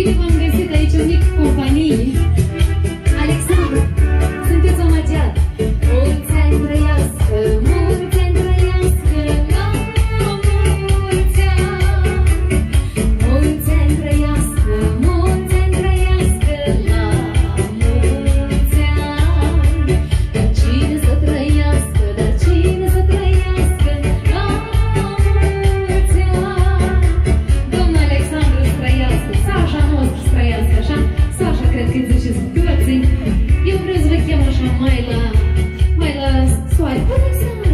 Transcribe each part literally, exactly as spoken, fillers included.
Bine v-am găsit aici o mică companie. Alexandru, sunteți omagiat. Mulți ani trăiască, mulți ani trăiască, la mulți ani. Mulți ani trăiască, mulți ani trăiască, la mulți ani. Dar cine să trăiască, dar cine să trăiască, la mulți ani. Domnul Alexandru să trăiască, Sașa nostru să trăiască, așa? Sașa, cred că îi ziceți cu toții. Eu vreau să vă chem așa mai la, mai la soare. Bună seara!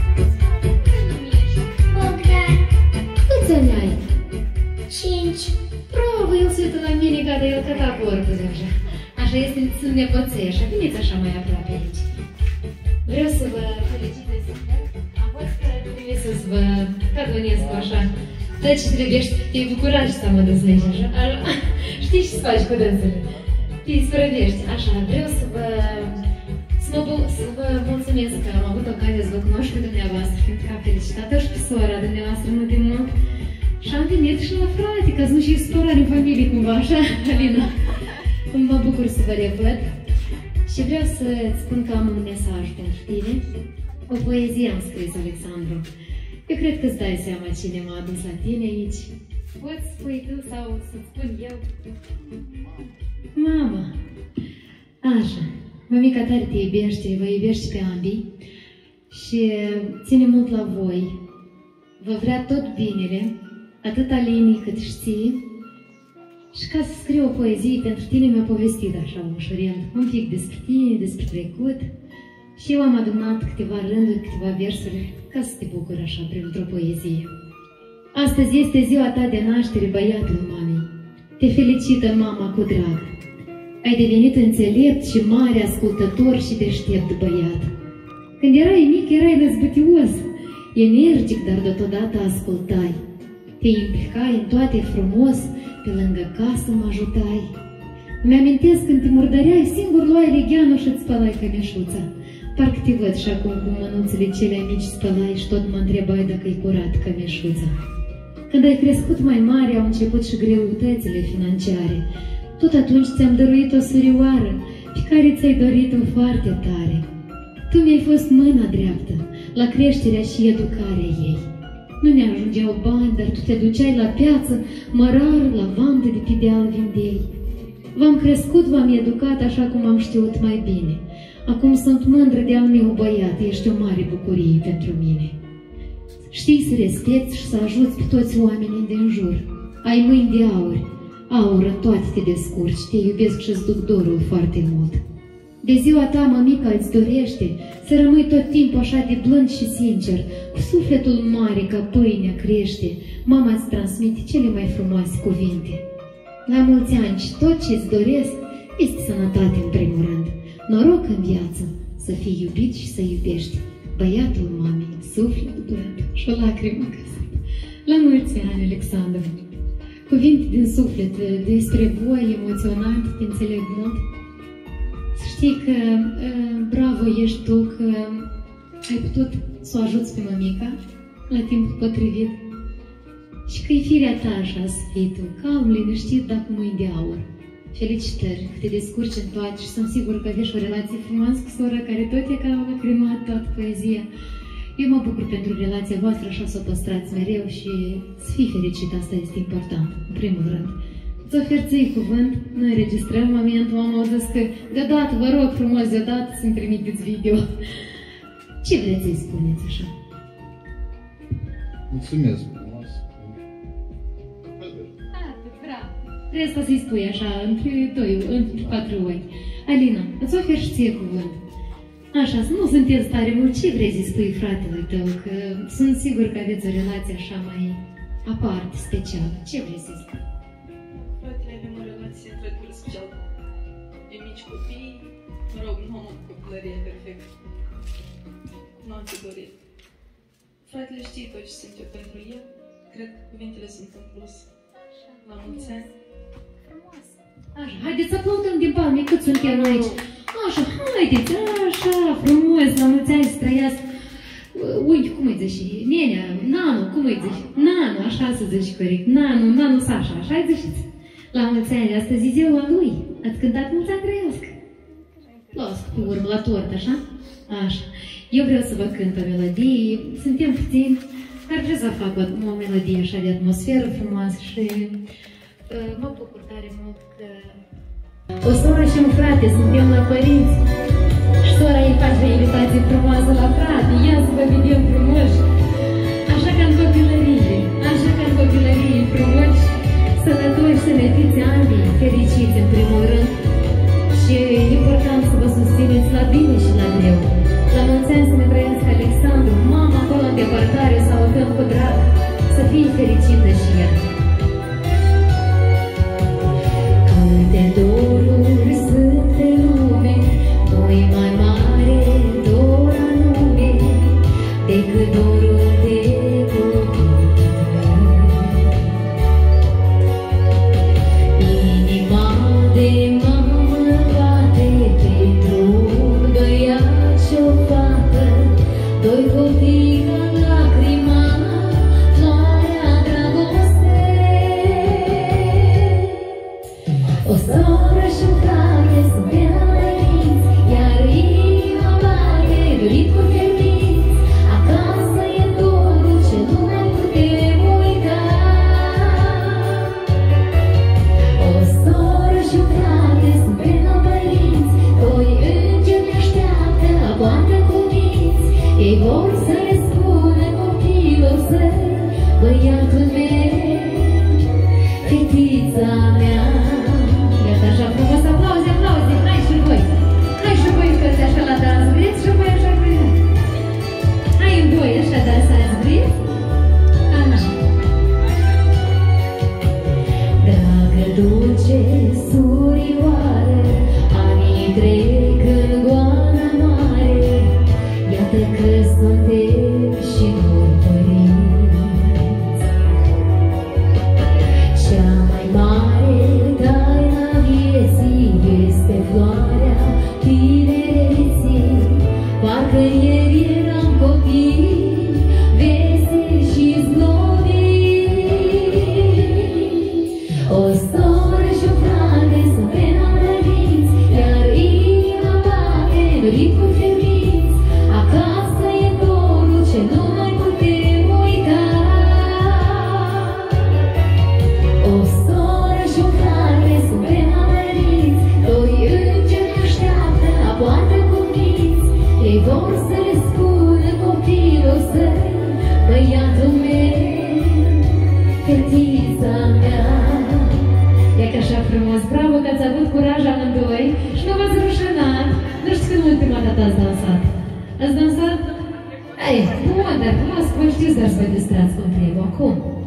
Bogdan, Câți ani ai? cinci. Bravo, el se uită la mine ca de el căta corpul deja. Așa este, sunt nepoței, așa, veniți așa mai aproape aici. Vreau să vă felicitez. Am fost trimis să vă cadonez cu așa. Tot ce trebuie, te-ai bucurat și să mă dăsnești așa. așa. Știi ce să faci cu dânsele? Te-i sprăvești. Așa, vreau să vă, să, mă, să vă mulțumesc că am avut ocazia să vă cunoști pe dumneavoastră, pentru că am felicitat-o și pe sora dumneavoastră nu de mult. Și am venit și la frate, ca să nu și spărare în familie cumva, așa, Alina. Mă bucur să vă revăd. Și vreau să-ți spun că am un mesaj pentru tine. O poezie am scris, Alexandru. Eu cred că îți dai seama cine m-a adus la tine aici. Poți spui tu sau să-ți spun eu? Mama! Așa, mămica tare te iubește, vă iubește pe ambii și ține mult la voi. Vă vrea tot binele, atât Alinii cât știi. Și ca să scriu o poezie pentru tine mi-a povestit așa ușurel, un pic despre tine, despre trecut. Și eu am adunat câteva rânduri, câteva versuri, ca să te bucuri așa printr-o poezie. Astăzi este ziua ta de naștere, băiatul mamei. Te felicită mama cu drag. Ai devenit înțelept și mare ascultător și deștept băiat. Când erai mic, erai năzbătios, energic, dar deodată ascultai. Te implicai în toate frumos, pe lângă casă mă ajutai. Îmi amintesc când te murdăreai, singur luai legheanul și îți spălai cămeșuța. Parcă te văd și acum cu mânuțele cele mici spălai și tot mă întrebai dacă-i curat cămeșuța. Când ai crescut mai mare, au început și greutățile financiare. Tot atunci ți-am dăruit o surioară, pe care ți-ai dorit-o foarte tare. Tu mi-ai fost mâna dreaptă la creșterea și educarea ei. Nu ne ajungeau bani, dar tu te duceai la piață, mărar, la vantă de pe deal vindeai. V-am crescut, v-am educat așa cum am știut mai bine. Acum sunt mândră de al meu băiat, ești o mare bucurie pentru mine. Știi să respecti și să ajuți pe toți oamenii din jur. Ai mâini de aur, aur în toate te descurci, te iubesc și-ți duc dorul foarte mult. De ziua ta, mămica, îți dorește să rămâi tot timpul așa de blând și sincer, cu sufletul mare ca pâinea crește, mama îți transmite cele mai frumoase cuvinte. La mulți ani și tot ce-ți doresc este sănătate în primul rând, noroc în viață, să fii iubit și să iubești. Băiatul mamei, suflet blând și o lacrimă căsat. La mulți ani, Alexandru! Cuvinte din suflet despre voi, emoționant, te înțeleg mult. Să știi că uh, bravo ești tu că ai putut să o ajuți pe mămica la timpul potrivit și că e firea ta așa să fii tu, calm, liniștit, dar cu mâini de aur. Felicitări că te descurci în toate și sunt sigur că aveți o relație frumoasă cu sora care tot e ca a lacrimat toată poezia. Eu mă bucur pentru relația voastră, așa să o păstrați mereu și să fii fericit, asta este important, în primul rând. Îți ofer ție cuvânt, noi înregistrăm momentul, am auzit că deodată, vă rog frumos, deodată să-mi trimiteți video. Ce vreți să-i spuneți așa? Mulțumesc frumos. Atât, bravo. Trebuie să-i spui așa, între doi, între patru ochi. Alina, îți ofer și ție cuvânt. Așa, să nu sunteți tare mult, ce vrei să-i spui fratelui tău? Că sunt sigur că aveți o relație așa mai aparte, specială. Ce vrei să-i spui? Fratele, avem o relație într-adevăr specială. De mici copii, mă rog, nu am o copilărie perfectă. Nu am ce dorit. Fratele știe tot ce simt eu pentru el. Cred că cuvintele sunt în plus. La mulți ani. Așa, haideți să aplaudăm din palme cât suntem aici. Așa, haideți, așa, frumos, la mulți ani să trăiască. Ui, cum îi zici? Nenea, Nanu, cum îi zici? Nanu, așa să zici corect. Nanu, Nanu Sașa, așa îi zici? La mulți ani, astăzi e ziua lui. Ați cântat mulți ani trăiască. Las pe urmă la tort, așa? Așa. Eu vreau să vă cânt o melodie. Suntem puțini, dar vreau să fac o, o melodie așa de atmosferă frumoasă și uh, mă bucur tare mult că o soră și un frate suntem la părinți și sora îi face o invitație frumoasă la frate. Ia să vă vedem frumoși. Așa ca în copilărie, așa ca în copilărie frumoși, sănătoși, să ne fiți ambii, fericiți în primul rând. Și e important să vă susțineți la bine și la greu. La mulți ani să ne trăiască Alexandru, mama acolo în departare, să o avem cu drag, să fie fericită și ea. Câte doruri sunt în lume, nu-i mai mare dor anume decât dorul de copii tăi. Inima de mamă bate pentru un băiat și o fată, doi copii ca lacrima, floarea dragostei. O soră și un frate sunt pe părinți, iar inima bate dorit cu fermiți. Acasă e dorul ce nu mai putem uita. O soră și un frate sunt pe părinți, doi îngeri ne așteaptă la poartă cu minți. Ei vor să le spună copilul său, băiatul meu, fetița mea. Iată așa frumos, aplauze, aplauze, hai și voi. Hai și voi că-ți așa la dans, vreți și voi așa vreți. Hai în voi așa dansați, vreți? Aha. Dragă dulce surioară, anii trec în goana mare, iată că suntem și noi părinți. Cea mai mare taina vieții este floarea tinereții. Parcă ieri eram copii, veseli și zglobiți. O soră și un frate sunt pe părinți, iar inima bate dorit cu fermiți. Acasă e dorul ce nu mai putem uita. O soră și un frate sunt pe părinți, doi îngeri ne așteaptă la poartă cu minți. Ei vor să le spună copilul său, băiatul meu, fetița mea. E că așa frumos, bravo că ați avut curaj amândoi și nu v-ați rușinat. Nu știu când ultima dată ați dansat. Ați dansat? Ei, bun, dar frumos, voi știți, dar să vă distrați cum trebuie acum.